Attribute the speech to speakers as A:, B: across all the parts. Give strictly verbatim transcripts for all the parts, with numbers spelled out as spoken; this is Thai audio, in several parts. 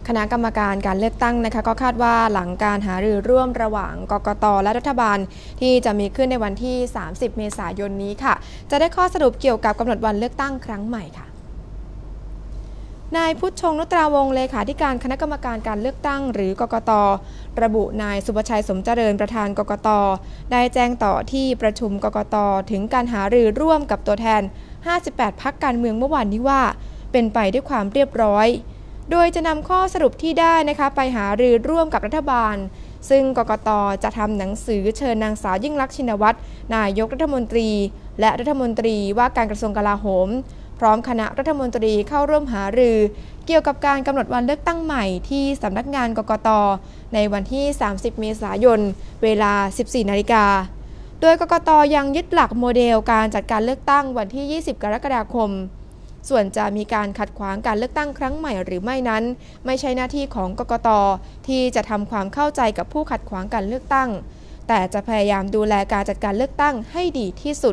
A: คณะกรรมการการเลือกตั้งนะคะก็คาดว่าหลังการหารือร่วมระหว่างกกต.และรัฐบาลที่จะมีขึ้นในวันที่สามสิบเมษายนนี้ค่ะจะได้ข้อสรุปเกี่ยวกับกำหนดวันเลือกตั้งครั้งใหม่ค่ะนายพุทธชงนุตราวงศ์เลขาธิการคณะกรรมการการเลือกตั้งหรือกกต.ระบุนายสุภชัยสมเจริญประธานกกต.ได้แจ้งต่อที่ประชุมกกต.ถึงการหารือร่วมกับตัวแทนห้าสิบแปดพรรคการเมืองเมื่อวานนี้ว่าเป็นไปด้วยความเรียบร้อยโดยจะนำข้อสรุปที่ได้นะคะไปหารือร่วมกับรัฐบาลซึ่งกกต.จะทำหนังสือเชิญนางสาวยิ่งลักษณ์ชินวัตรนายกรัฐมนตรีและรัฐมนตรีว่าการกระทรวงกลาโหมพร้อมคณะรัฐมนตรีเข้าร่วมหารือเกี่ยวกับการกำหนดวันเลือกตั้งใหม่ที่สำนักงานกกต.ในวันที่สามสิบเมษายนเวลา สิบสี่นาฬิกาโดยกกต.ยังยึดหลักโมเดลการจัดการเลือกตั้งวันที่ยี่สิบกรกฎาคมส่วนจะมีการขัดขวางการเลือกตั้งครั้งใหม่หรือไม่นั้นไม่ใช่หน้าที่ของกกต.ที่จะทำความเข้าใจกับผู้ขัดขวางการเลือกตั้งแต่จะพยายามดูแลการจัดการเลือกตั้งให้ดีที่สุด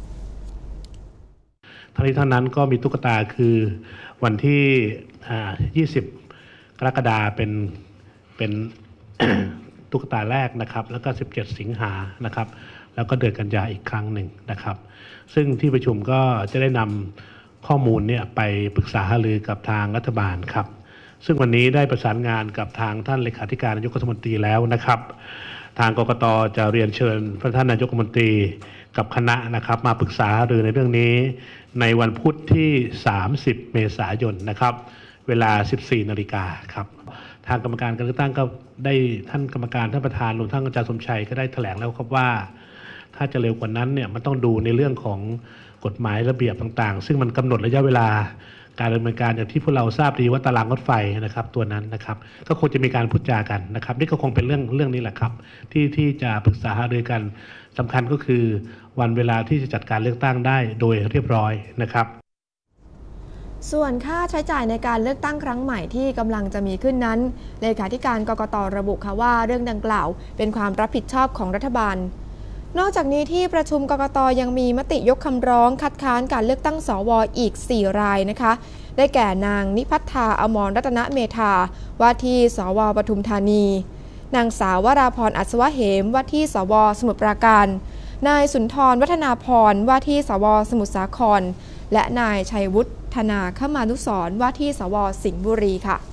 B: ทั้งนี้ทั้งนั้นก็มีตุ๊กตาคือวันที่ยี่สิบกรกฎาคมเป็นเป็น ตุ๊กตาแรกนะครับแล้วก็สิบเจ็ดสิงหานะครับแล้วก็เดือนกันยาอีกครั้งหนึ่งนะครับซึ่งที่ประชุมก็จะได้นำข้อมูลเนี่ยไปปรึกษาหารือกับทางรัฐบาลครับซึ่งวันนี้ได้ประสานงานกับทางท่านเลขาธิการนายกรัฐมนตรีแล้วนะครับทางกกต.จะเรียนเชิญพระท่านนายกรัฐมนตรีกับคณะนะครับมาปรึกษาหารือในเรื่องนี้ในวันพุธที่สามสิบเมษายนนะครับเวลา สิบสี่นาฬิกาครับทางกรรมการการเลือกตั้งก็ได้ท่านกรรมการท่านประธานรวมทั้งอาจารย์สมชัยก็ได้แถลงแล้วครับว่าถ้าจะเร็วกว่านั้นเนี่ยมันต้องดูในเรื่องของกฎหมายระเบียบต่างๆซึ่งมันกำหนดระยะเวลาการดำเนินการอย่างที่พวกเราทราบดีว่าตารางรถไฟนะครับตัวนั้นนะครับก็คงจะมีการพูดจากันนะครับนี่ก็คงเป็นเรื่องเรื่องนี้แหละครับที่ที่จะปรึกษาหารือกันสำคัญก็คือวันเวลาที่จะจัดการเลือกตั้งได้โดยเรียบร้อยนะครับ
A: ส่วนค่าใช้จ่ายในการเลือกตั้งครั้งใหม่ที่กำลังจะมีขึ้นนั้นเลขาธิการกกต.ระบุค่ะว่าเรื่องดังกล่าวเป็นความรับผิดชอบของรัฐบาลนอกจากนี้ที่ประชุมกกต.ยังมีมติยกคำร้องคัดค้านการเลือกตั้งสว.อีกสี่รายนะคะได้แก่นางนิพัฒนาอมรรัตนเมธาว่าที่สว.ปทุมธานีนางสาววราพรอัศวะเหมว่าที่สว.สมุทรปราการนายสุนทรวัฒนาพรว่าที่สว.สมุทรสาครและนายชัยวุฒิธนาคมานุสรณ์ว่าที่สว.สิงห์บุรีค่ะ